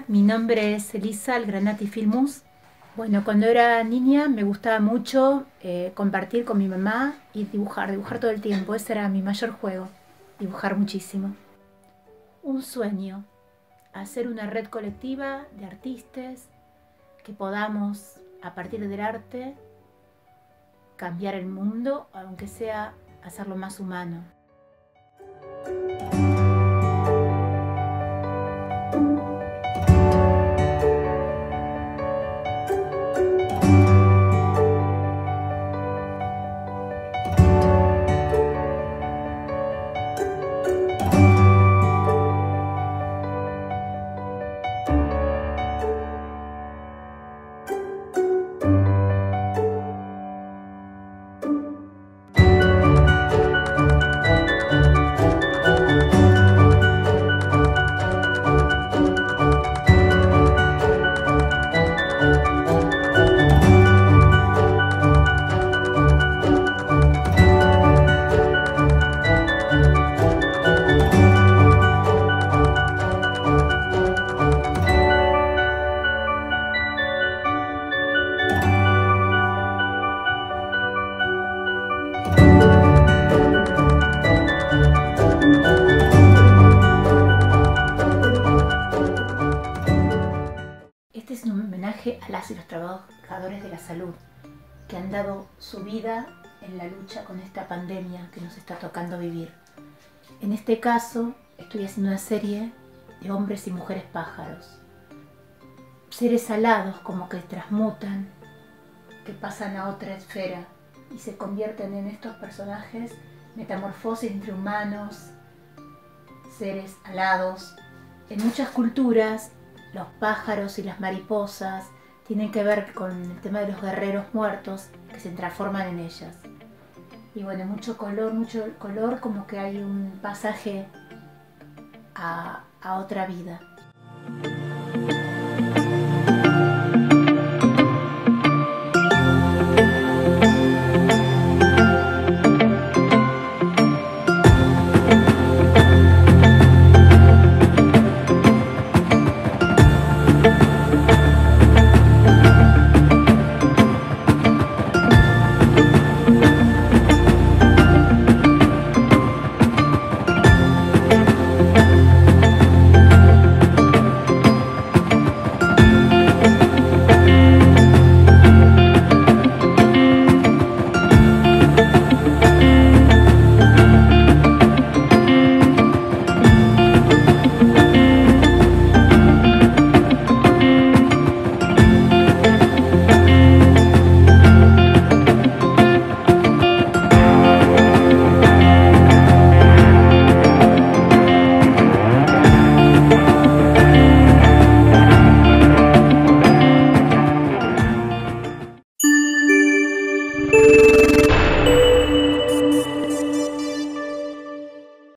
Hola, mi nombre es Elisa Algranati Filmus. Bueno, cuando era niña me gustaba mucho compartir con mi mamá y dibujar todo el tiempo. Ese era mi mayor juego, dibujar muchísimo. Un sueño, hacer una red colectiva de artistas que podamos, a partir del arte, cambiar el mundo, aunque sea hacerlo más humano. Este es un homenaje a las y los trabajadores de la salud que han dado su vida en la lucha con esta pandemia que nos está tocando vivir. En este caso, estoy haciendo una serie de hombres y mujeres pájaros. Seres alados como que transmutan, que pasan a otra esfera y se convierten en estos personajes metamorfosis entre humanos, seres alados. En muchas culturas, los pájaros y las mariposas tienen que ver con el tema de los guerreros muertos que se transforman en ellas. Y bueno, mucho color, como que hay un pasaje a otra vida.